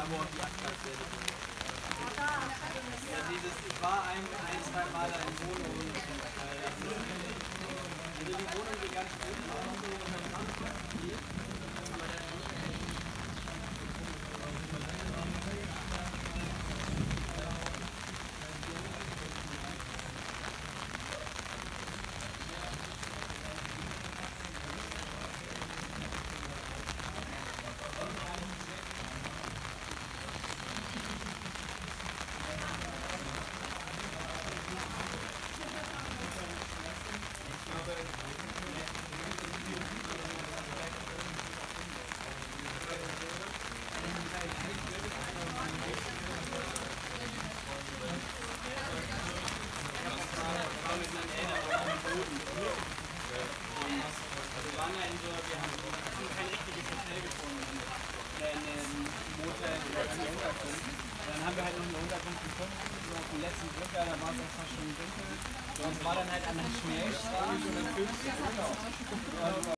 wo auch die Abgaswerte sind. Ja, ich war zwei Mal in Wohnungen. Die Wohnung geht gar nicht gut. Wir haben kein richtiges Hotel gefunden, dann haben wir halt noch eine Unterkunft gefunden, so auf den letzten Blick, da war es auch fast schon dunkel. Und es war dann halt an der Schnellstraße und dann fühlst du dich